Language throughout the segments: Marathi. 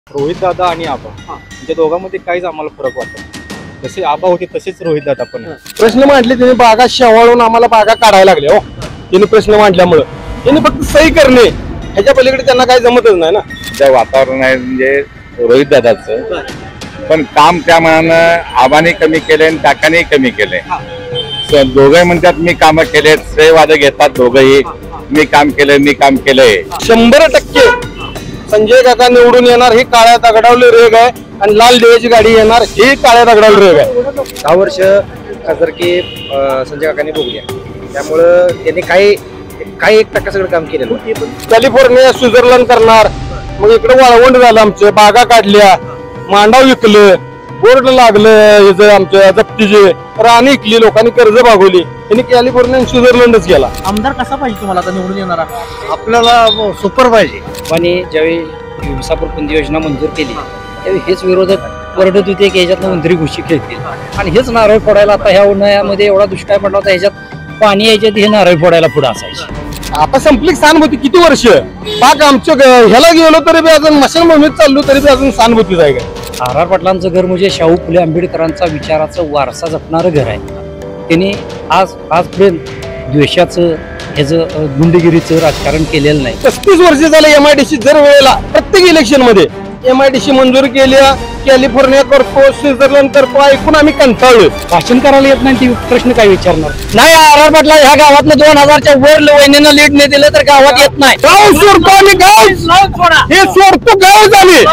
रोहित दादा आणि आबा म्हणजे दोघांमध्ये काहीच आम्हाला फरक वाटत. जसे आबा होते तसेच रोहित दादा पण. प्रश्न मांडले त्यांनी, बागा शेवाळून आम्हाला बागा काढायला लागले. हो, त्यांनी प्रश्न मांडल्यामुळे त्यांनी फक्त सही करणे, ह्याच्या पलीकडे त्यांना काही जमतच नाही ना. जे वातावरण आहे म्हणजे रोहित दादाचं, पण काम त्या मानानं आबाने कमी केले आणि काकाने कमी केले. दोघे म्हणतात मी काम केले, श्रेयवाद घेतात दोघंही. मी काम केलंय 100% संजय काका निवडून येणार. ही काळ्या दगडावली रेग आहे आणि लाल दिव्याची गाडी येणार, ही काळ्या दगडावली रेग आहे. 10 वर्ष खासदारकी संजय काकांनी भोगल्या, त्यामुळं त्यांनी काही 1% सगळं काम केलं. कॅलिफोर्निया स्वित्झर्लंड करणार. मग इकडे वाळवंट झालं, आमचे बागा काढल्या, मांडाव विकलं, बोर्ड लागलं आमच्या जप्तीचे, राणी विकली, लोकांनी कर्ज भागवली. त्यांनी कॅलिफोर्निया स्वित्झर्लंडच गेला. आमदार कसा पाहिजे तुम्हाला आता निवडून येणारा? आपल्याला सुपर पाहिजे. आणि ज्यावेळी विसापूर पुंजी योजना मंजूर केली त्यावेळी हेच विरोधक ओरडत होते की ह्याच्यात मंत्री घुशी खेळतील, आणि हेच नारळ फोडायला. आता ह्या उन्हाळ्यामध्ये एवढा दुष्काळ पडला होता, ह्याच्यात पाणी यायच्यात हे नारळ फोडायला पुढे असायचे. आता संपली सहानुभूती. किती वर्ष पाक आमच्या ह्याला गेलो तरी बी अजून मशानभूमीत चाललो तरी बी अजून सहानुभूती जाय का. आर पाटलांचं घर म्हणजे शाहू फुले आंबेडकरांचा विचाराचा वारसा जपणारं घर आहे. त्यांनी आजपर्यंत द्वेषाचं ह्याचं गुंडगिरीचं राजकारण केलेलं नाही. 35 वर्ष झाले MIDC दर वेळेला प्रत्येक इलेक्शन मध्ये MIDC मंजूर केल्या, कॅलिफोर्निया करतो, स्वित्झर्लंड करतो, ऐकून आम्ही कंटाळलोय. भाषण करायला येत नाही, ती प्रश्न काय विचारणार नाही. आर पाटला ह्या गावातनं 2000च्या वर वहिनीनं लीड नाही दिलं तर गावात येत नाही. गाव सोडतो आम्ही, गाव हे सोडतो, गाव झाले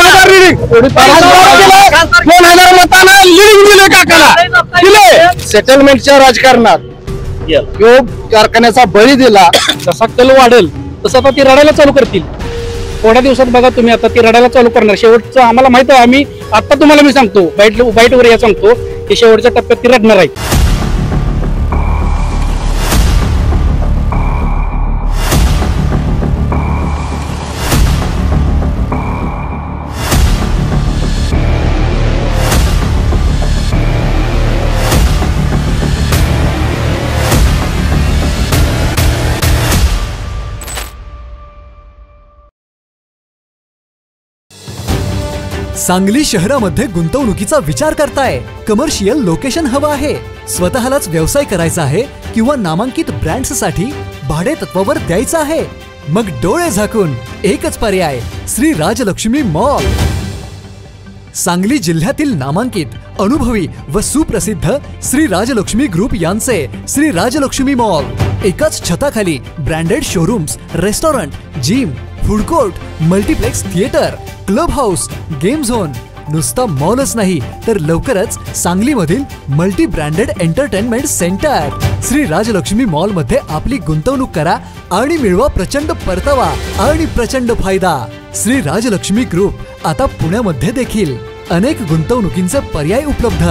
2000 मतांना लीड दिले काकाला दिले. सेटलमेंटच्या राजकारणात कारखान्याचा बळी दिला, जसा कल वाढेल तसं आता ती रडायला चालू करतील. थोड्या दिवसात बघा तुम्ही, आता ती रडायला चालू करणार. शेवटचं आम्हाला माहित आहे, आम्ही आता तुम्हाला मी सांगतो, बाईटवर या सांगतो की शेवटच्या टप्प्यात ती रडणार आहे. सांगली शहरामध्ये गुंतवणुकीचा विचार करताय? कमर्शियल लोकेशन हवं आहे? स्वतःलाच व्यवसाय करायचा आहे किंवा नामांकित ब्रँड्ससाठी भाडे तत्वावर द्यायचं आहे? मग डोळे झाकून एकच पर्याय, श्री राजलक्ष्मी मॉल. सांगली जिल्ह्यातील नामांकित, अनुभवी व सुप्रसिद्ध श्री राजलक्ष्मी ग्रुप यांचे श्री राजलक्ष्मी मॉल. एकाच छताखाली branded showrooms, restaurant, gym, food court, multiplex theatre, club house, game zone. नुसता मॉलच नाही तर लवकरच सांगलीमधील multi branded entertainment centre. Shri Rajlakshmi mall मध्ये आपली गुंतवणूक करा आणि मिळवा प्रचंड परतावा आणि प्रचंड फायदा. श्री राजलक्ष्मी ग्रुप आता पुण्यामध्ये देखील. अनेक गुंतवणुकींचे पर्याय उपलब्ध.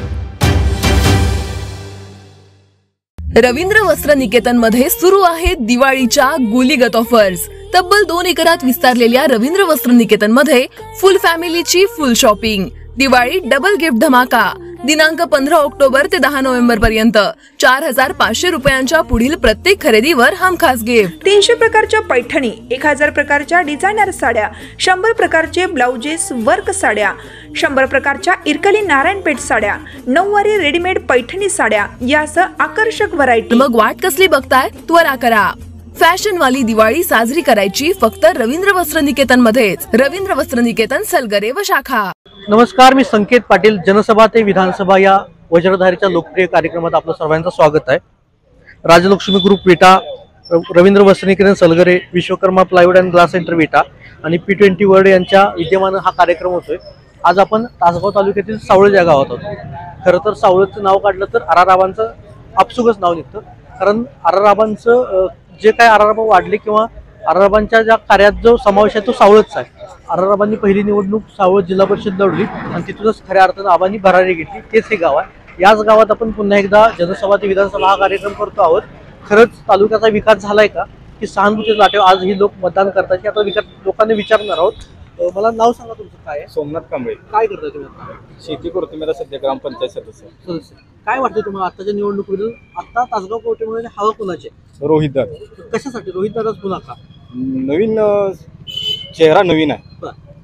रवींद्र वस्त्र निकेतन मध्ये सुरू आहेत दिवाळीच्या गुलीगत ऑफर्स. तब्बल 2 एकरात विस्तारलेल्या रवींद्र वस्त्र निकेतन मध्ये फुल फॅमिलीची full shopping. Diwali double gift धमाका. दिनांक 15 ऑक्टोबर ते 10 नोव्हेंबर पर्यंत 4500 रुपयांच्या पुढील प्रत्येक खरेदीवर हमखास गिफ्ट. 300 प्रकारच्या पैठणी, 1000 प्रकारच्या डिझायनर साड्या, 100 प्रकारचे ब्लाउजेस वर्क साड्या, 100 प्रकारच्या इरकली नारायणपेठ साड्या, 9वारी रेडीमेड पैठणी साड्या यासह आकर्षक व्हरायटी. मग वाट कसली बघताय? त्वरा करा. फॅशन वाली दिवाळी साजरी करायची फक्त रवींद्र वस्त्र निकेतन मध्येच. रवींद्र वस्त्र निकेतन, सलगरे व शाखा. नमस्कार, मी संकेत पाटील. जनसभा ते विधानसभा या वज्रधारीच्या लोकप्रिय कार्यक्रमात आपलं सर्वांचं स्वागत आहे. Rajlakshmi group Vita, Ravindra Vastra Niketan Salgare, Vishwakarma plywood and glass centre Vita आणि P20 वर्ल्ड यांच्या विद्यमानं हा कार्यक्रम होतोय. आज आपण तासगाव तालुक्यातील सावळ या गावात आहोत. खरं तर सावळचं नाव काढलं तर आराराबांचं आपसुकच नाव निघतं, कारण आराराबांचं जे काय आराराबा वाढले किंवा आराराबांच्या ज्या कार्यात जो समावेश आहे तो सावळच आहे. आराराबांनी पहिली निवडणूक सावळ जिल्हा परिषद लढली आणि तिथूनच खऱ्या अर्थानं आबांनी भरारी घेतली. तेच हे गाव आहे. याच गावात आपण पुन्हा एकदा जनसभा ते विधानसभा हा कार्यक्रम करतो आहोत. खरंच तालुक्याचा विकास झालाय का, की सहानुभूती लाटेव आज ही लोक मतदान करतात की आता लोकांना विचारणार आहोत. मला नाव सांगा तुमचं काय आहे? सोमनाथ कांबळे. काय करताय तुम्ही? शेती करतो मी आता सध्या, ग्रामपंचायत सदस्य. काय वाटतं तुम्हाला आताच्या निवडणुकीबद्दल? आता तासगाव कोर्टामध्ये हवा कोणाची? रोहित दादा. कशासाठी रोहित दादाच पुन्हा का? नवीन चेहरा नवीन आहे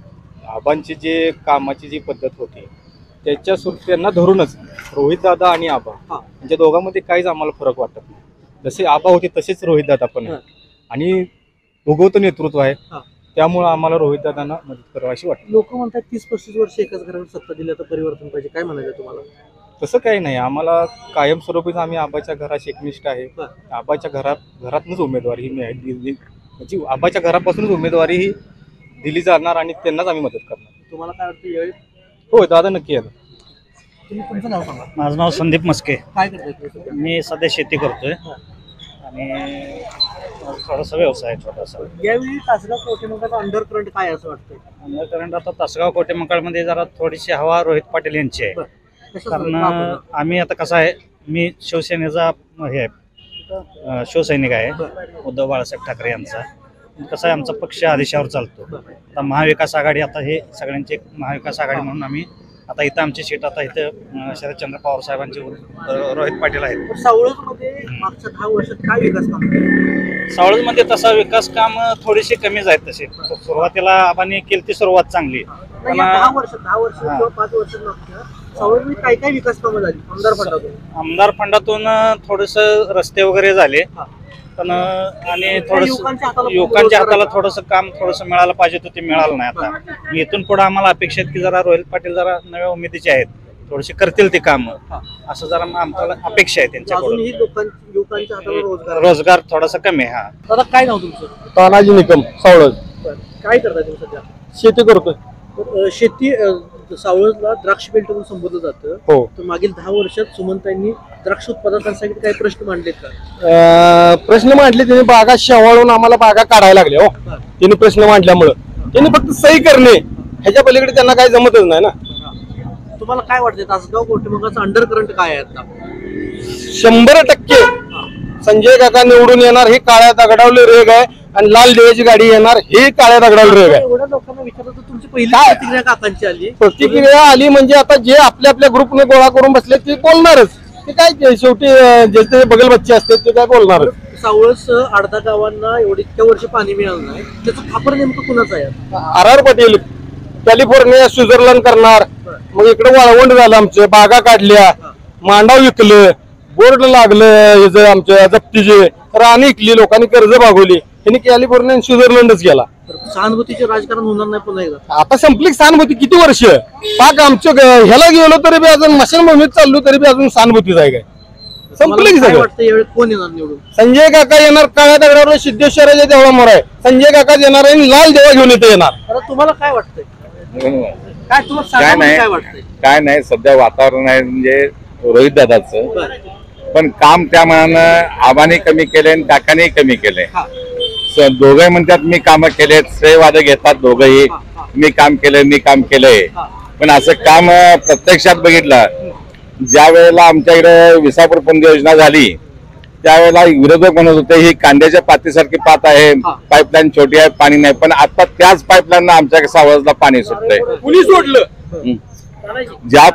आबांची जे कामाची जी पद्धत होती त्यांना धरूनच रोहित दादा आणि आबा म्हणजे दोघांमध्ये काहीच आम्हाला फरक वाटत नाही. जसे आबा होते तसेच रोहित दादा पण आहे. आणि उगवतं नेतृत्व आहे, त्यामुळे आम्हाला रोहित दादांना मदत करावी अशी वाटते. लोक म्हणतात 30-35 वर्ष एकाच घरावर सत्ता दिली तर परिवर्तन पाहिजे, काय म्हणायचं तुम्हाला? तसं काही नाही, आम्हाला कायमस्वरूपीच आम्ही आबाच्या घराशी एकनिष्ठ आहे. आबाच्या घरातूनच उमेदवारी ही म्हणजे आबाच्या घरापासूनच उमेदवारी ही दिली जाणार आणि त्यांनाच आम्ही मदत करणार. तुम्हाला काय वाटतं यावेळी? हो दादा नक्की येणार. तुम्ही तुमचं नाव सांगा. माझं नाव संदीप मस्के. काय करताय? मी सध्या शेती करतोय आणि थोडासा व्यवसाय आहे छोटासा. यावेळी तासगाव कोटेमंकाचा अंडर करंट काय असं वाटतंय? अंडर करंट आता तासगाव कोटेमंकाळमध्ये जरा थोडीशी हवा रोहित पाटील यांची आहे. कारण आम्ही आता कसं आहे, मी शिवसेनेचा हे शिवसैनिक आहे, उद्धव बाळासाहेब ठाकरे यांचा. कसं आहे, आमचा पक्ष आदेशावर चालतो. आता महाविकास आघाडी, आता हे सगळ्यांची एक महाविकास आघाडी म्हणून आम्ही आता इथं आमची सीट आता इथं शरदचंद्र पवार साहेबांचे रोहित पाटील आहेत. सावळजमध्ये मागच्या 10 वर्षात काय विकास काम? सावळजमध्ये तसा विकास काम थोडीशी कमीच आहेत. तसे सुरुवातीला आबांनी केली ती सुरुवात चांगली, पण 10 वर्ष किंवा 5 वर्ष सावळमध्ये काय काय विकास कामं झाली आमदार फंडातून थोडस रस्ते वगैरे झाले, पण आणि थोडस युवकांच्या हाताला थोडस काम मिळालं पाहिजे, तर ते मिळालं नाही. आता इथून पुढे आम्हाला अपेक्षा आहेत की जरा रोहित पाटील जरा नव्या उमेदीचे आहेत, थोडेसे करतील ते काम, असं जरा आम्हाला अपेक्षा आहे त्यांच्याकडून. रोजगार थोडासा कमी आहे. हा दादा काय नाव तुमचं? तानाजी निकम, सावळज. काय करताय तुम्ही सध्या? शेती करतोय. शेती सावळजला द्राक्ष बेल्ट म्हणून संबोधलं जातं. हो. तर मागील 10 वर्षात सुमनताईंनी द्राक्ष उत्पादकांसाठी काही प्रश्न मांडलेत का? प्रश्न मांडले त्यांनी, बागा शेवाळून आम्हाला बागा काढायला लागले. हो, त्यांनी प्रश्न मांडल्यामुळं त्यांनी फक्त सही करणे, ह्याच्या पलीकडे त्यांना काही जमतच नाही ना. तुम्हाला काय वाटतं तासगाव कोटेमंकाचा अंडर करंट काय आहे आता? 100% संजय काका निवडून येणार, हे काळ्या दगडावले रेग आहे, आणि लाल देवाची गाडी येणार, हे काळ्या दगडावले रेग आहे. एवढ्या लोकांना विचारलं, तुमची पहिली प्रतिक्रिया काकांची आली? प्रतिक्रिया आली म्हणजे आता जे आपल्या आपल्या ग्रुपने गोळा करून बसले ते बोलणारच. ते काय शेवटी जे बगल बच्चे असते ते काय बोलणारच. सावळज अर्धा गावांना इतक्या वर्ष पाणी मिळालं नाही, त्याचं खापर नेमकं कुणाचं आहे? RR पाटील कॅलिफोर्निया स्वित्झर्लंड करणार, मग इकडे वाळवंड झालं, आमचे बागा काढल्या, मांडाव विकलं, बोर्ड लागलं आमच्या जप्तीचे, राणी विकली, लोकांनी कर्ज भागवली, त्यांनी कॅलिफोर्निया स्वित्झर्लंडच गेला. सहानुभूतीचे राजकारण होणार नाही पुन्हा एकदा? आता संपली सहानुभूती. किती वर्ष पाक आमच्या ह्याला गेलो तरी बी अजून मशानभूमीत चाललो तरी बी अजून सहानुभूतीच आहे. काय संपलं की सगळं? यावेळी कोण येणार निवडून? संजय काका येणार, काळ्या दगडावर सिद्धेश्वराच्या देवळामोर आहे. संजय काका येणार आणि लाल देवा घेऊन इथे येणार. आता तुम्हाला काय वाटतंय? काय तुम्हाला काय नाही, काय वाटतंय? काय नाही, सध्या वातावरण आहे म्हणजे रोहित दादाचं, पण काम त्या मानानं आबाने कमी केले आणि काकाने कमी केले. दोघे म्हणतात मी काम केले, श्रेयवाद घेतात दोघंही, मी काम केलंय. पण असं काम प्रत्यक्षात बघितलं, ज्या वेळेला आमच्याकडे विसापूर पुंदी योजना झाली त्यावेळेला विरोधक म्हणत होते ही कांद्याच्या पातीसारखी पात आहे, पाईपलाईन छोटी आहे, पाणी नाही. पण आता त्याच पाईपलाईन आमच्या सावळजला पाणी सुटलंय. कुणी सोडलं? ज्या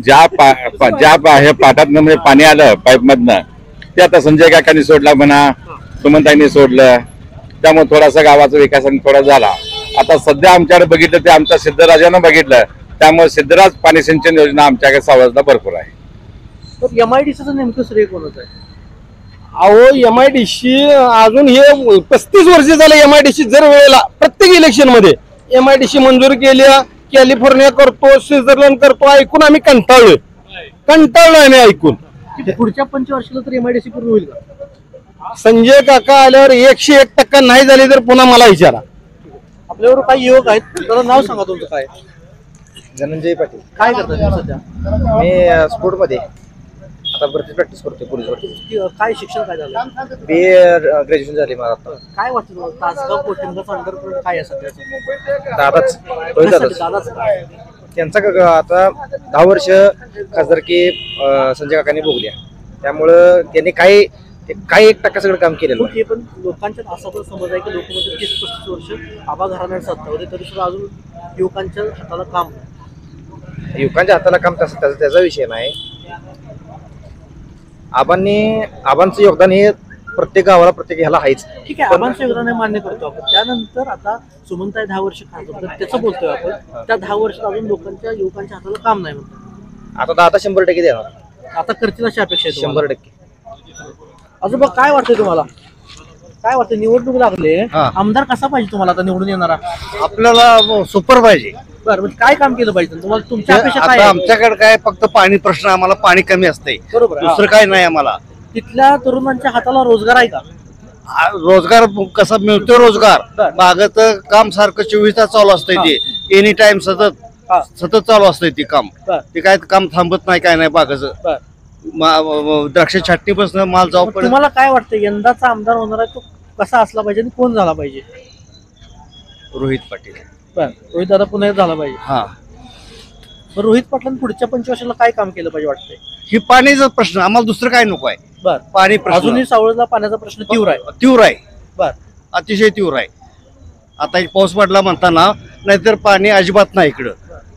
पाटातनं पाणी आलं पाईप मधनं, ते आता संजय काकांनी सोडला म्हणा, सुमनताईंनी सोडलं, त्यामुळे थोडासा गावाचा विकास थोडा झाला. आता सध्या आमच्याकडे बघितलं ते आमच्या सिद्धराजानं बघितलं, त्यामुळे सिद्धराज पाणी सिंचन योजना आमच्याकडे सावळजला भरपूर आहे. MIDCचं नेमकं श्रेय कोणाचं आहे? अहो MIDC अजून हे 35 वर्ष झाले. MIDC दर वेळेला प्रत्येक इलेक्शन मध्ये MIDC मंजूर केल्या, कॅलिफोर्निया करतो, स्वित्झर्लंड करतो, ऐकून आम्ही कंटाळलोय आम्ही ऐकून. पुढच्या 5 वर्षाला तर MIDC पूर्ण होईल का? संजय काका आल्यावर 101% नाही झाली तर पुन्हा मला विचारा. आपल्यावर काही युवक आहेत, त्याला नाव सांगा तुमचं काय? धनंजय पाटील. काय करतात सध्या? मी स्पोर्ट मध्ये आता भरती प्रॅक्टिस करतोय, पोलीस भरती. काय शिक्षण काय झालं? BA ग्रॅज्युएशन झाली मला आता. काय वाटतं तुम्हाला तासगाव कोटेमंकाचा अंडर करंट काय आहे सध्याचं? दादाच त्यांचा आता 10 वर्ष खासदारकी संजय काकांनी भोगल्या, त्यामुळं त्यांनी काही 1% सगळं काम केलेलं. पण लोकांच्या असा पण समज आहे की लोक म्हणजे 30-35 वर्ष आबा घराण्यात सत्ता होते तरी सुद्धा अजून युवकांच्या हाताला काम नाही. युवकांच्या हाताला काम त्याचा विषय नाही. आबांचं योगदान हे प्रत्येक गावाला प्रत्येक ह्याला आहेच. ठीक आहे, आबांचं योगदान हे मान्य करतो आपण. त्यानंतर आता सुमनताई 10 वर्ष खासदार, त्याचं बोलतोय आपण. त्या 10 वर्षात अजून युवकांच्या हाताला काम नाही म्हणतो. आता 100% देणार, आता करतील अशी अपेक्षा आहे तुम्हाला? 100%. आजोबा काय वाटतंय तुम्हाला? काय वाटतं, निवडणूक लागले, आमदार कसा पाहिजे तुम्हाला आता निवडून येणारा? आपल्याला सुपर पाहिजे. बरं, म्हणजे काय काम केलं पाहिजे तुम्हाला? तुमच्या अपेक्षा काय आता आहे? आमच्याकडे काय फक्त पाणी प्रश्न, आम्हाला पाणी कमी असते, बरोबर आहे. दुसरं काय नाही आम्हाला. तिथल्या तरुणांच्या हाताला रोजगार आहे का? रोजगार कसा मिळतो? रोजगार बागाचं काम सारखं 24 तास चालू असतंय, ते एनी टाइम सतत चालू असतंय ते काम. ते काय काम थांबत नाही, काय नाही बागाचं. द्राक्ष छाटणीपासून माल जाऊ. तुम्हाला काय वाटतं यंदाचा आमदार होणार आहे तो कसा असला पाहिजे आणि कोण झाला पाहिजे? रोहित पाटील. रोहित दादा पुन्हा झाला पाहिजे. हा, रोहित पाटलांनी पुढच्या 5 वर्षाला काय काम केलं पाहिजे वाटतंय? ही पाण्याचा प्रश्न, आम्हाला दुसरं काय नको आहे. बर, पाणी प्रश्न अजूनही सावळला पाण्याचा प्रश्न तीव्र आहे. तीव्र आहे. बर, अतिशय तीव्र आहे. आता एक पाऊस पडला म्हणताना, नाहीतर पाणी अजिबात नाही इकडं.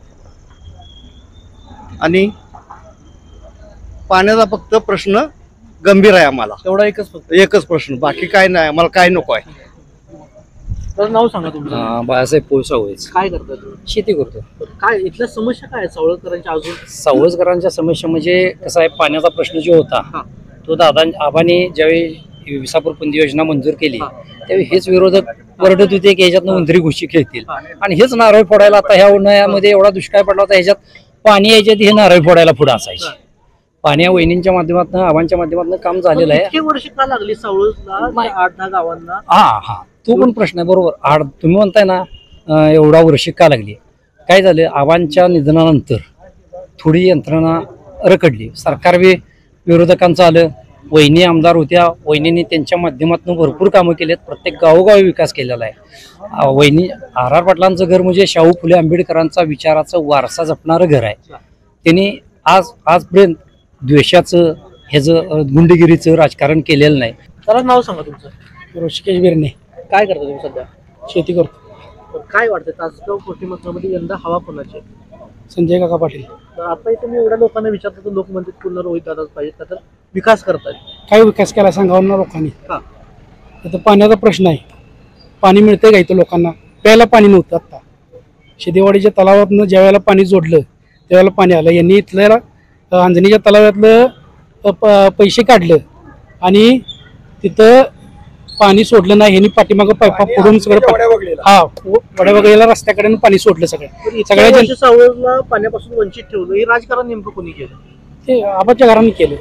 आणि पाण्याचा फक्त प्रश्न गंभीर आहे आम्हाला. एवढा एकच प्रश्न, बाकी काय नाही, आम्हाला काय नको आहे. तर नाव सांगा तुमचं. बाळासाहेब पोळसावळेच. काय करता तुम्ही? शेती करतो. काय इथल्या समस्या काय आहेत सावळकरांच्या? अजून सावळकरांच्या समस्या म्हणजे कसं आहे, पाण्याचा प्रश्न जो होता तो आबांनी ज्यावेळी विसापूर पुंदी योजना मंजूर केली त्यावेळी हेच विरोधक वरडत होते की ह्याच्यातनं उंदरी घुशी खेळतील, आणि हेच नारळ फोडायला. आता ह्या उन्हाळ्यामध्ये एवढा दुष्काळ पडला होता, ह्याच्यात पाणी यायच्यात हे नारळ फोडायला पुढे असायचे. पाणी या वहिनींच्या माध्यमातून, आबांच्या माध्यमातून काम झालेलं आहे. इतके वर्ष का लागली सावळला 8-10 गावांना? हा, तो पण प्रश्न आहे. बरोबर, तुम्ही म्हणताय ना एवढा वर्ष का लागली. काय झालं, आबांच्या निधनानंतर थोडी यंत्रणा रखडली. सरकार बी विरोधकांचं आलं. वहिनी आमदार होत्या, वहिनींनी त्यांच्या माध्यमातून भरपूर कामं केलेत. प्रत्येक गावोगावी विकास केलेला आहे. वहिनी आर पाटलांचं घर म्हणजे शाहू फुले आंबेडकरांचा विचाराचं वारसा जपणारं घर आहे. त्यांनी आजपर्यंत द्वेषाचं, ह्याचं गुंडगिरीचं राजकारण केलेलं नाही. त्याला नाव सांगा तुमचं. ऋषिकेश बिरणे. काय करता तुम्ही सध्या? शेती करतो. काय वाटतं तासगाव कोटी मतदारामध्ये यंदा हवा कोणाची? संजय काका पाटील. तर आता तुम्ही एवढ्या लोकांना विचारता तर लोक म्हणतात पुन्हा रोहित दादाच पाहिजे, तर विकास करतायत. काय विकास केला सांगावं ना लोकांनी? आता पाण्याचा प्रश्न आहे. पाणी मिळतंय का इथं लोकांना? प्यायला पाणी नव्हतं. आता शेदेवाडीच्या तलावातनं ज्या वेळेला पाणी जोडलं त्यावेळेला पाणी आलं. यांनी इथल्या अंजनीच्या तलावातलं पैसे काढलं आणि तिथं पाणी सोडलं नाही. यांनी पाठीमागं पायपा फोडून सगळं वड्या वगैरेला रस्त्याकडे पाणी सोडलं. सगळ्या सावळला पाण्यापासून वंचित ठेवलं, हे राजकारण नेमकं कोणी केलं? ते आबाच्या घरांनी केलं.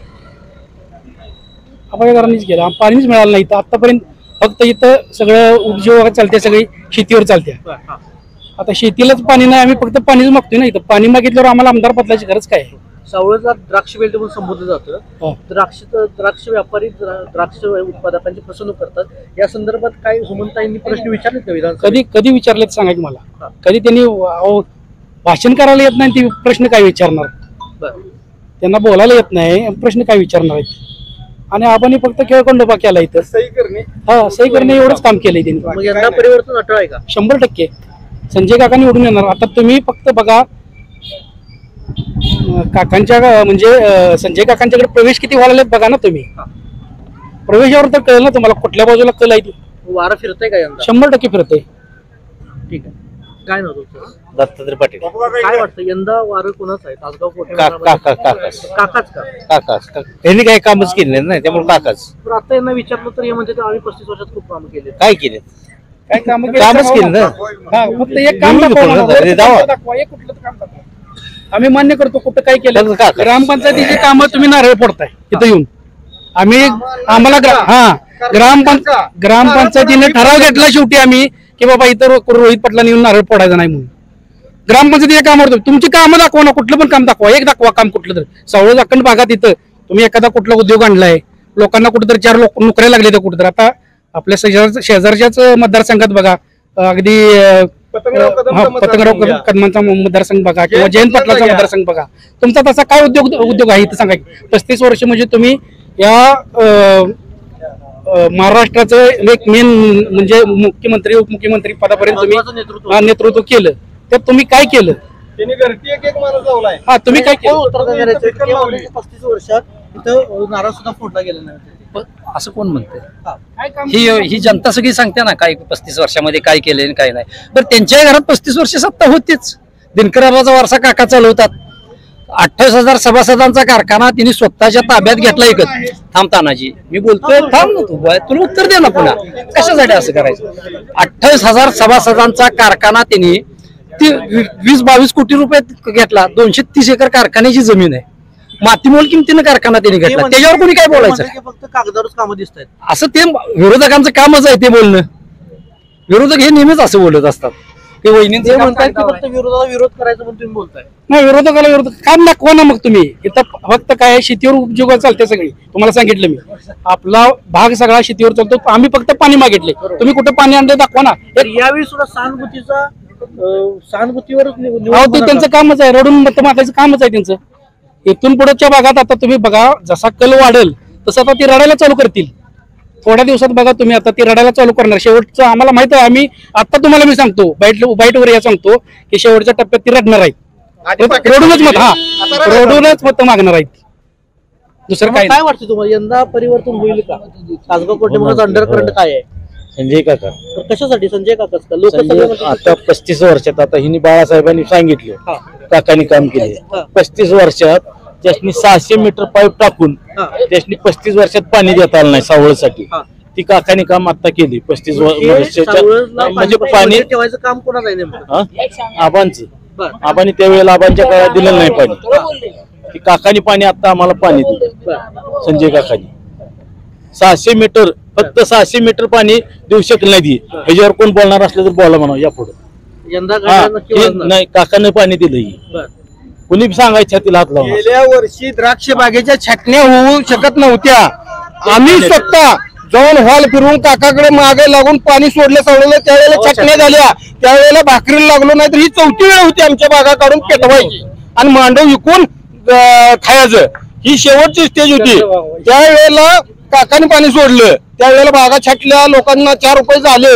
आबाच्या घरांनीच केलं. पाणीच मिळालं नाही. तर आतापर्यंत फक्त इथं सगळं उद्योग चालते, सगळी शेतीवर चालते. आता शेतीलाच पाणी नाही, आम्ही फक्त पाणीच मागतोय ना. इथं पाणी मागितल्यावर आम्हाला आमदार बदलायची गरज काय आहे? सावळला द्राक्ष बेल्ट म्हणून संबोधलं जातं. द्राक्ष व्यापारी द्राक्ष उत्पादकांची फसवणूक करतात. या संदर्भात काय सुमनताईंनी प्रश्न विचारलेत का विधानसभेत? कधी विचारलेत सांगा की मला. कधी त्यांनी भाषण करायला येत नाही, ती प्रश्न काय विचारणार? त्यांना बोलायला येत नाही, प्रश्न काय विचारणार आहेत? आणि आपण फक्त खेळखंडोबा केला इथं. सही करणे एवढंच काम केलंय त्यांनी. यंदा परिवर्तन अटळ आहे का? 100%. संजय काका निवडून येणार. आता तुम्ही फक्त बघा, काकांच्या म्हणजे संजय काकांच्याकडे प्रवेश किती व्हायला बघा ना तुम्ही. प्रवेशावर तर कळलं ना तुम्हाला कुठल्या बाजूला कल आहे ती. वारं फिरतंय का यंदा? 100% फिरतंय. ठीक आहे. काय नाव तुमचं? दत्तात्रय पाटील. काय वाटतं यंदा वारं कोणाच आहे तासगाव कोटी? काकाच का? त्यांनी काही कामच केले नाही, त्यामुळे काकाच. तर आता यांना विचारलं तर हे म्हणते आम्ही 35 वर्षात खूप काम केले. काय केले? काय कामच केलं ना. फक्त एक काम दाखवा, एक कुठलं काम दाखवा. आम्ही मान्य करतो कुठं काय केलं. ग्रामपंचायतीची कामं तुम्ही नारळ फोडताय इथं येऊन. आम्हाला ग्रामपंचायतीने ठराव घेतला शेवटी आम्ही की बाबा इतर रोहित पाटलांनी येऊन नारळ फोडायचा नाही म्हणून. ग्रामपंचायतीच्या कामावर तुमची कामं दाखवा ना, कुठलं पण काम दाखवा. एक दाखवा काम कुठलं तर. सावळ जाखंड भागात इथं तुम्ही एखादा कुठला उद्योग आणलाय, लोकांना कुठेतरी 4 लोक नोकऱ्या लागले तर कुठेतरी. आता आपल्या शेजारच्याच मतदारसंघात बघा, अगदी पतंगराव कदमांचा मतदारसंघ बघा किंवा जयंत पाटलाचा मतदारसंघ बघा. तुमचा तसा काय उद्योग आहे इथं सांगा. 35 वर्ष म्हणजे तुम्ही या महाराष्ट्राचं एक मेन म्हणजे मुख्यमंत्री उपमुख्यमंत्री पदापर्यंत तुम्ही नेतृत्व केलं. त्यात तुम्ही काय केलं? तुम्ही काय केलं? 35 वर्षात इथं नारळ सुद्धा फोडला गेला नाही. असं कोण म्हणतंय? ही जनता सगळी सांगते ना काय 35 वर्षामध्ये काय केले आणि काय नाही. बरं त्यांच्याही घरात 35 वर्ष सत्ता होतीच. दिनकराबाचा वारसा काका चालवतात. 28,000 सभासदांचा कारखाना तिने स्वतःच्या ताब्यात घेतला एकच. थांब तानाजी, मी बोलतोय, थांब ना तू, तुला उत्तर दे ना पुन्हा. कशासाठी असं करायचं? 28,000 सभासदांचा कारखाना तिने 20-22 कोटी रुपये घेतला. 230 एकर कारखान्याची जमीन आहे. मातीमोल किमतीनं कारखाना त्यांनी घेतला. त्याच्यावर कोणी काय बोलायचं? फक्त कागदावरच कामं दिसत आहेत असं ते विरोधकांचं कामच आहे ते बोलणं. विरोधक हे नेहमीच असं बोलत असतात. ते वहिनींचे म्हणतात की फक्त विरोधाला विरोध करायचा म्हणून तुम्ही बोलताय. नाही, विरोधकाला विरोध काम दाखवा ना मग तुम्ही. इथं फक्त काय शेतीवर उपजीविका चालते सगळी. तुम्हाला सांगितलं मी, आपला भाग सगळा शेतीवर चालतो. आम्ही फक्त पाणी मागितले, तुम्ही कुठं पाणी आणलं दाखवा ना. यावेळी सुद्धा सहानुभूतीवर ते त्यांचं कामच आहे, रडून मत मागायचं कामच आहे त्यांचं. इथून पुढच्या भागात आता तुम्ही बघा, जसा कल वाढेल तसं आता ती रडायला चालू करतील. थोड्या दिवसात बघा तुम्ही, आता ती रडायला चालू करणार. शेवटचं आम्हाला माहित आहे. आम्ही आता तुम्हाला मी सांगतो, बाईटवर या सांगतो की शेवटच्या टप्प्यात ती रडणार आहेत. रडूनच मत मागणार आहेत. दुसरं काय वाटतं तुम्हाला, यंदा परिवर्तन होईल का? तासगाव कोटेमध्ये अंडर करंट काय आहे? संजय काका. कशासाठी संजय काकाच का? लोक आता 35 वर्षात, आता हिने बाळासाहेबांनी सांगितलं काकांनी काम केले. 35 वर्षात ज्यानी 600 मीटर पाईप टाकून ज्यानी 35 वर्षात पाणी देता आलं नाही सावळसाठी, ती काकांनी काम आता केली. 35 वर्षाच्या म्हणजे पाणी ठेवायचं काम कोणाचं आहे नेमकं? आबांचं. आबांनी त्यावेळेला आबांच्या काळात दिलं नाही पाणी. ती काकांनी पाणी आता आम्हाला पाणी दिलं, संजय काकांनी. 600 मीटर, फक्त 600 मीटर पाणी देऊ शकलं नाही. ह्याच्यावर कोण बोलणार असलं तर बोला म्हणा या पुढे. यंदा नाही, काकांनी पाणी दिलं. कुणी सांगायच्या तिला हात लावून. गेल्या वर्षी द्राक्ष बागेच्या छाटण्या होऊ शकत नव्हत्या. आम्ही स्वतः जाऊन हॉल फिरून काकाकडे मागे लागून पाणी सोडलं सोडलं. त्यावेळेला छाटण्या झाल्या, त्यावेळेला भाकरीला लागलो नाही. तर ही 4थी वेळ होती आमच्या बागा काढून पेटवायची आणि मांडव विकून खायचं. ही शेवटची स्टेज होती. त्यावेळेला काकाने पाणी सोडलं, त्यावेळेला बागा छाटल्या, लोकांना 4 रुपये झाले.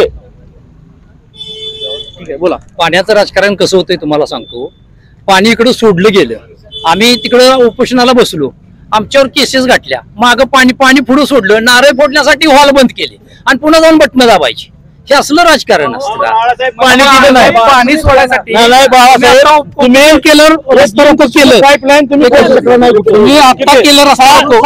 बोला. पाण्याचं राजकारण कसं होतंय तुम्हाला सांगतो. पाणी इकडं सोडलं गेलं, आम्ही तिकडं उपोषणाला बसलो, आमच्यावर केसेस गाठल्या. मागं पाणी पुढे सोडलं, नारळ फोडण्यासाठी हॉल बंद केले आणि पुन्हा जाऊन बटणं दाबायची. हे असलं राजकारण असतं का? पाणी दिलं नाही, पाणी सोडायसाठी नाही बाळासाहेब, तुम्ही केलं रस्ता रोको केलं, पाईपलाईन तुम्ही आता केलं रस्ता रोको.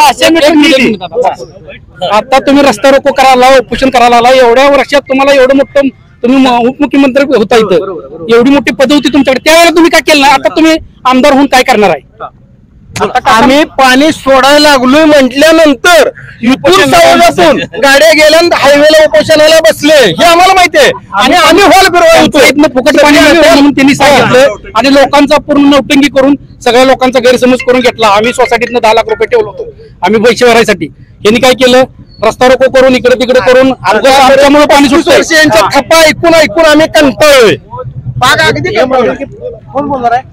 आता तुम्ही रस्ता रोको करायला, उपोषण करायला आला. एवढ्या वर्षात तुम्हाला एवढं मोठं, तुम्ही उपमुख्यमंत्री होता इथं, एवढी मोठी पद होती तुमच्याकडे, त्यावेळेला तुम्ही काय केलं नाही. आता तुम्ही आमदार होऊन काय करणार आहे? आम्ही पाणी सोडायला लागलोय म्हटल्यानंतर इथून सावळातून गाड्या गेल्या, हायवेला उपोषणाला बसले, हे आम्हाला माहिती आहे. आणि आम्ही हॉल फिरवायचो, इथनं फुकट पाणी मिळतं म्हणून त्यांनी सांगितलं आणि लोकांचा पूर्ण नौटंकी करून सगळ्या लोकांचा गैरसमज करून घेतला. आम्ही सोसायटीतनं 10 लाख रुपये ठेवलो होतो आम्ही पैसे भरायसाठी. यांनी काय केलं, रस्ता रोको करून इकडे तिकडे करून आमच्यामुळे पाणी सुटतं. यांच्या थप्पा ऐकून ऐकून आम्ही कंटाळलोय. कोण बोलणार आहे?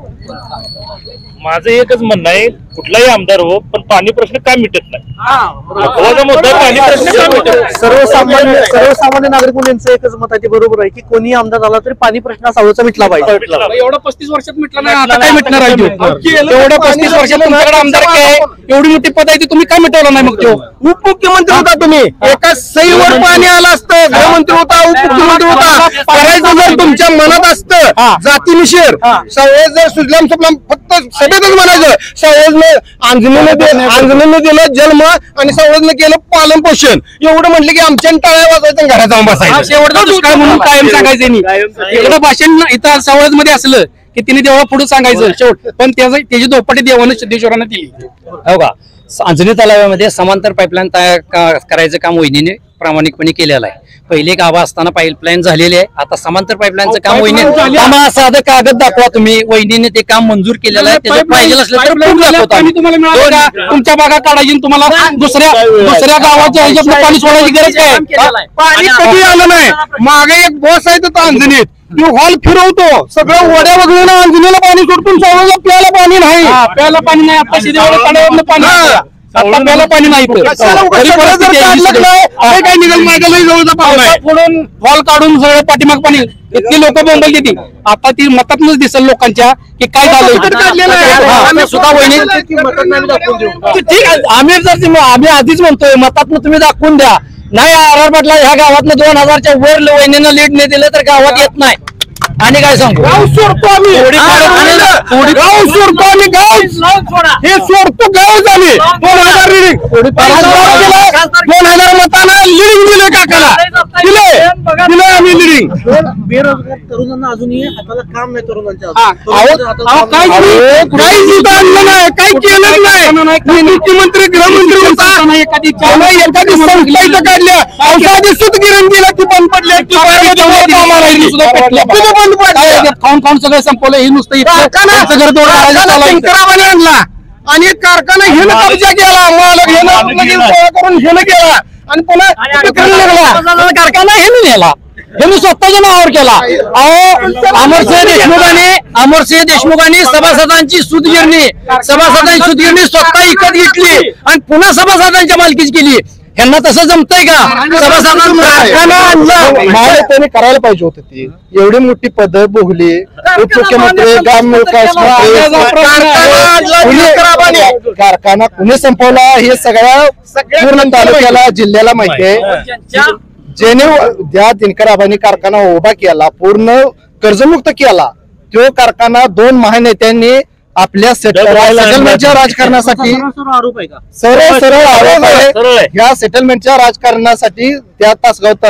माझं एकच म्हणणं आहे, कुठलाही आमदार हो, पण पाणी प्रश्न का मिटत नाही? महत्त्वाचा मुद्दा पाणी प्रश्न का मिटत नाही? सर्वसामान्य नागरिक म्हणून यांचं एकच मत आहे, ते बरोबर आहे की कोणी आमदार आला तरी पाणी प्रश्न सावळचा मिटला पाहिजे. एवढा 35 वर्षात मिटला नाही, आता काय मिटणार आहे? एवढ्या 35 वर्षात तुमच्याकडे आमदार काय, एवढी मोठी पद आहे ती तुम्ही काय मिटवला नाही? मग तो उपमुख्यमंत्री होता तुम्ही, एका सहीवर पाणी आलं असतं. गृहमंत्री होता, उपमुख्यमंत्री होता. करायचं जर तुमच्या मनात असतं जातीनिशेर, सावळेज जर सुजलाम सुफलाम फक्त सभेतच म्हणायचं, सावळेजनं अंजनेनं दिलं जन्म आणि सावळेजनं केलं पालन पोषण. एवढं म्हटलं की आमच्या टाळ्या वाजायचं, घरात जाऊन बसायचं. शेवटचा दुष्काळ म्हणून कायम सांगायचं नाही. एवढं भाषण इथं सावळज मध्ये असलं की तिने देवा पुढे सांगायचं शेवट, पण त्याची दोपाटी देवानं सिद्धेश्वरानं दिली. हो का? अंजनी तलावामध्ये समांतर पाईपलाईन करायचं काम वहिनीने प्रामाणिकपणे केलेलं आहे. पहिले एक आभा असताना पाईपलाईन झालेली आहे, आता समांतर पाईपलाईनचं काम वहिनी. आम्हाला साधं कागद दाखवा तुम्ही, वहिनीने ते काम मंजूर केलेलं आहे. त्याचं पाहिजे असलं तर तुमच्या बागा काढायची, तुम्हाला दुसऱ्या गावाच्या ह्याच्यात पाणी सोडायची गरज काय? पाणी कधी आलं नाही. मागे एक बॉस आहे तो अंजनीत, तो हॉल फिरवतो, सगळं वड्या वगैरे अंजनीला पाणी सोडतो, सावळेला प्यायला पाणी नाही. प्यायला पाणी नाही. आता शिदेवाडा तळ्यावरनं पाणी आता प्यायला पाणी नाही तर. कशाला उगाच तरी सगळं जर परिस्थिती आहे काढलं सगळं. नाही, काय निघेल माझ्यालाही जवळचा पाहुणा आहे. फोडून वॉल काढून सगळं पाठीमाग पाणी इतकी लोक बोंबल देतील. आता ती मतातनच दिसेल लोकांच्या की काय झालं. काढलेलं आहे. हा, आम्ही सुद्धा वहिनी ठीक आहे. आम्ही आधीच म्हणतोय मतातनं तुम्ही दाखवून द्या. नाही आर पाटला ह्या गावातनं 2000च्या वर वहिनीनं लीड नाही दिलं तर गावात येत नाही. आणि काय सांगू गाव सोडतो आम्ही गाव सोडतो आम्ही गाव हे सोडतो गाव झाली 2000 लिडिंग 2000 मताना लिडिंग दिले काकाला दिले आम्ही लिडिंग. बेरोजगार तरुणांना अजूनही हाताला काम नाही तरुणांच्या काही सुद्धा आणलं नाही, काही केलंच नाही. मुख्यमंत्री गृहमंत्री होता एखादी संस्था काढल्या औषधी सुतगिरण दिलं ती बंद पडली बंद पडलं खाऊन खाऊन सगळं संपवलं. हे नुसतं शंकराबाने आणला आणि कारखाना हेनं कब्जा केला मालक हेनं करून हेनं केला आणि पुन्हा कारखाना हे नेला. हे स्वतःच्या नावावर केला. अहो अमरसिंह देशमुखांनी सभासदांची सुतगिरणी स्वतः विकत घेतली आणि पुन्हा सभासदांच्या मालकीच केली. ह्यांना तसं जमतंय का? त्यांनी करायला पाहिजे होतं ती एवढी मोठी पदवी भोगली उपमुख्यमंत्री ग्राम विकास मंत्री कारखाना कुणी संपवला हे सगळ्या पूर्ण तालुक्याला जिल्ह्याला माहिती आहे. जेणे ज्या दिनकर आबांनी कारखाना उभा केला पूर्ण कर्जमुक्त केला तो कारखाना 2 महानेत्यांनी आपल्या सेटलमेंटच्या राजकारणासाठी सरळ आरोप आहे. या सेटलमेंटच्या राजकारणासाठी त्या तासगाव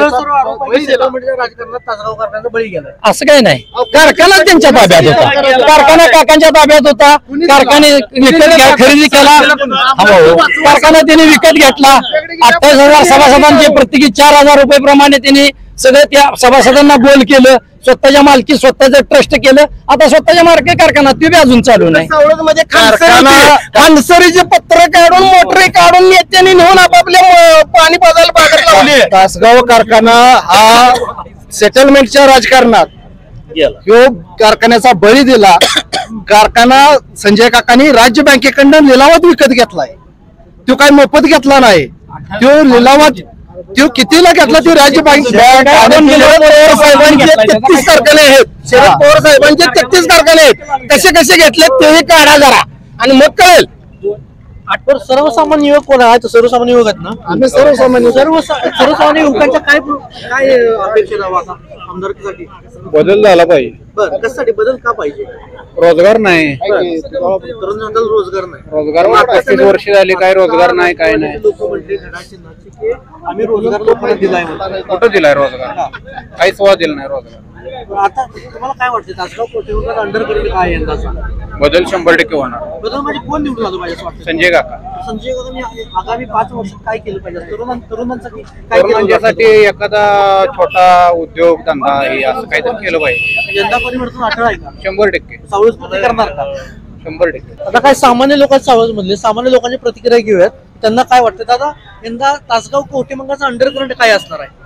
असं काही नाही. कारखाना त्यांच्या ताब्यात होता. कारखाना काकांच्या ताब्यात होता. कारखाने खरेदी केला. कारखाना त्यांनी विकत घेतला. 28,000 सभासदांचे प्रत्येकी 4,000 रुपये प्रमाणे त्यांनी सगळं त्या सभासदांना बोल केलं. स्वतःच्या मालकी स्वतःचं ट्रस्ट केलं. आता स्वतःच्या मार्के कारखाना ते बी अजून चालू नाही. म्हणजे खानसरीचे पत्र काढून मोटरी काढून नेत्यांनी नेऊन आपापल्या पाणी पाजायला बागत लावली. तासगाव कारखाना हा सेटलमेंटच्या राजकारणात ह्यो कारखान्याचा बळी दिला. कारखाना संजय काकांनी राज्य बँकेकडून लिलावात विकत घेतलाय. तो काय मोफत घेतला नाही. तो लिलावात तो कितीला घेतला ते राज्य बँक साहेबांचे 33 कारखाने आहेत. शरद पवार साहेबांचे 33 कारखाने आहेत. कसे कसे घेतले तेही काढा जरा आणि मग कळेल. पण सर्वसामान्य युवक कोण आहे? सर्वसामान्य युवक आहेत ना आम्ही सर्वसामान्य युवकांच्या काय अपेक्षा आमदारकीसाठी बदल झाला पाहिजे. बरं कशासाठी बदल का पाहिजे? रोजगार नाही. तरुणांना रोजगार नाही. रोजगार 35 वर्ष झाली काय रोजगार नाही काय नाही. लोक म्हणले की आम्ही रोजगार लोकांना दिलाय. कुठं दिलाय रोजगार? काहीच सुद्धा दिला नाही रोजगार. आता तुम्हाला काय वाटतं तासगाव कोटेवर अंडरकरंट काय यंदाचा बदल 100% होणार. बदल म्हणजे कोण निवडून आलं पाहिजे असं वाटतं? संजय काका. संजय काकांनी आगामी 5 वर्षात काय केलं पाहिजे? तरुणांसाठी काय केलं तरुणांसाठी एखादा छोटा उद्योग धंदा हे असं काहीतरी केलं पाहिजे. यंदा परिवर्तन 18 आहे का? 100% सावळच करणार का? 100%. आता काय सामान्य लोकांचे सावळच मधले सामान्य लोकांची प्रतिक्रिया घेऊयात. त्यांना काय वाटतं दादा यंदा तासगाव कोटेमंगाचं अंडरकरंट काय असणार आहे?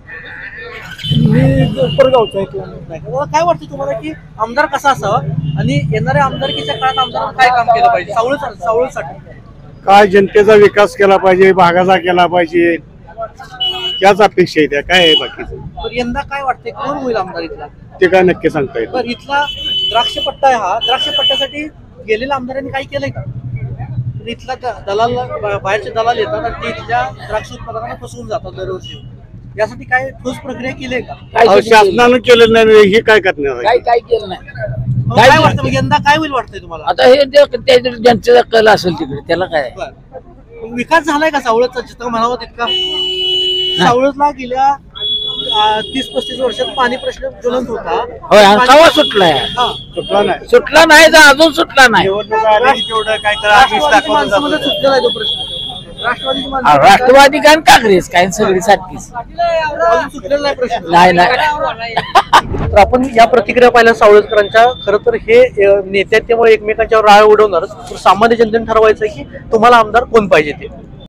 काय वाटतं तुम्हाला की आमदार कसा असावा आणि येणाऱ्या आमदारकीच्या काळात आमदारांनी काय काम केलं पाहिजे सावळसाठी? काय जनतेचा विकास केला पाहिजे भागाचा केला पाहिजे त्याच अपेक्षा आहे. त्या काय आहे बाकीचं तर यंदा काय वाटतंय कोण होईल आमदार इथला? ते काय नक्की सांगता येईल. तर इथला द्राक्षपट्टा आहे. हा द्राक्षपट्ट्यासाठी गेलेल्या आमदारांनी काय केलंय का? इथला दलाल बाहेरचे दलाल येतात आणि ते इथल्या द्राक्ष उत्पादनाला फसवून जातात दरवर्षी. यासाठी काय ठोस प्रक्रिया केली आहे का? शासनानं केलं नाही हे काय करणार? काय केलं नाही. काय वाटतं यंदा काय होईल वाटतंय तुम्हाला? आता हे ज्यांचा कल असेल तिकडे त्याला काय विकास झालाय का सावळचा जितका म्हणावं तितका? सावळला गेल्या 30-35 वर्षात पाणी प्रश्न ज्वलंत होता. होय कवा सुटलाय? सुटला नाही तर अजून सुटला नाही. सुटलेला आहे तो प्रश्न. राष्ट्रवादी काय काँग्रेस काय सगळी सारखीच सुटलेला नाही प्रश्न. नाही. तर आपण या प्रतिक्रिया पाहिल्या सावळकरांच्या. खरं तर हे नेते त्यामुळे एकमेकांच्यावर राळ उडवणार. सामान्य जनतेने ठरवायचं की तुम्हाला आमदार कोण पाहिजे ते.